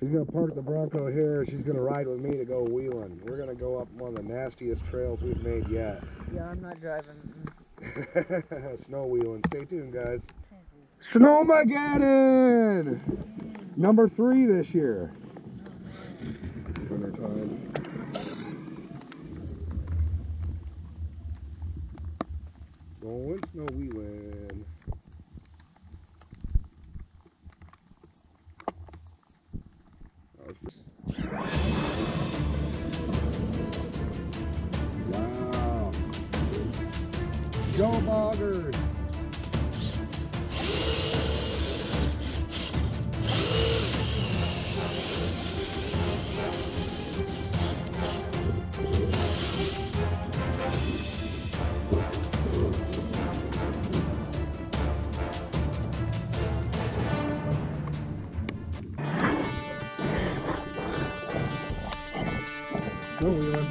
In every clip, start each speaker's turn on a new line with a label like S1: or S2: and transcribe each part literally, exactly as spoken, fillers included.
S1: She's gonna park the Bronco here. She's gonna ride with me to go wheeling. We're gonna go up one of the nastiest trails we've made yet.
S2: Yeah, I'm not driving.
S1: Snow wheeling. Stay tuned, guys. Snowmageddon! Number three this year. Winter time. Going snow wheeling. Wow. Joe Boggers. Snow wheeling.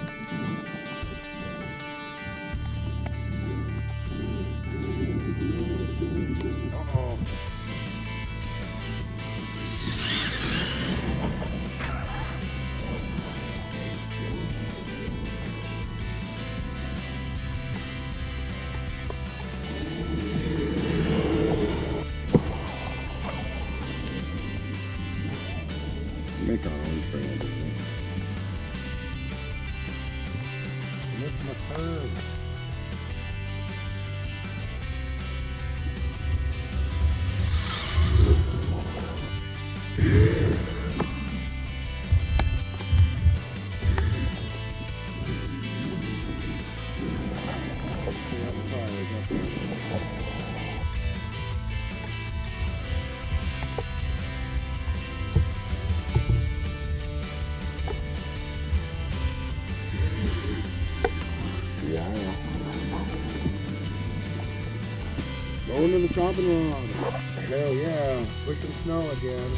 S1: Uh-oh. Make our own trail. Missed my turn. Yeah. Going to the chopping rod. Hell yeah. Pushing snow again.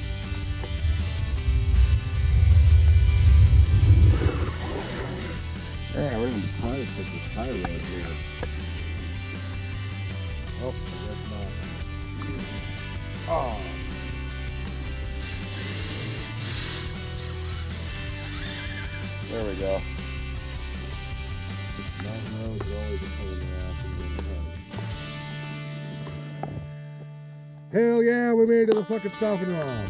S1: Yeah, we're going to try to put this tire right here. Oh, that's not. Oh. There we go. Mountain roads are always a pain in the ass when you're in the road. Hell yeah, we made it to the fucking stopping rod.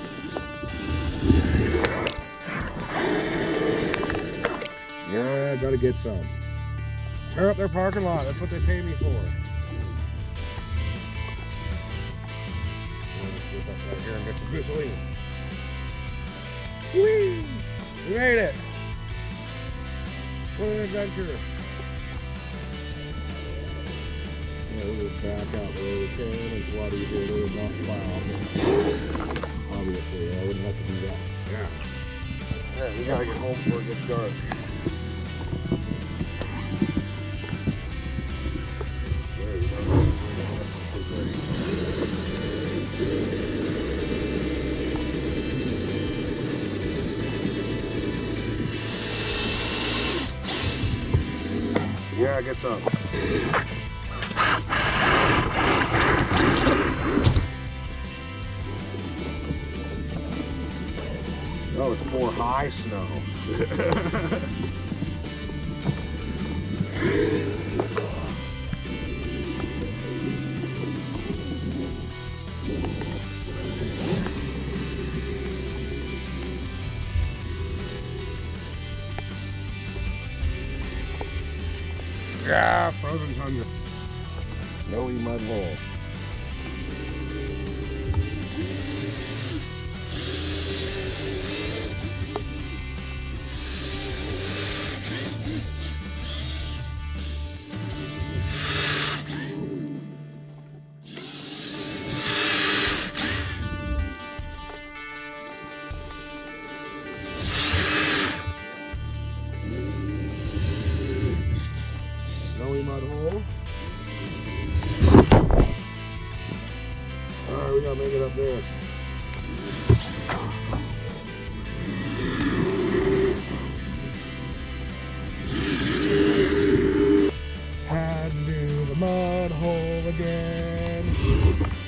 S1: Yeah, gotta get some. Tear up their parking lot, that's what they pay me for. Let's get up right here and get some gasoline. Whee! We made it! What an adventure! Yeah, we'll just back out the way we can. It's a lot easier to not plow. Obviously, I wouldn't have to do that. Yeah. Yeah, we gotta get home before it gets dark. There we go. Yeah, get some. Oh, it's more high snow. Yeah, frozen tundra. Snowy mud hole. Snowy mud hole. Alright, we gotta make it up there. Had to do the mud hole again.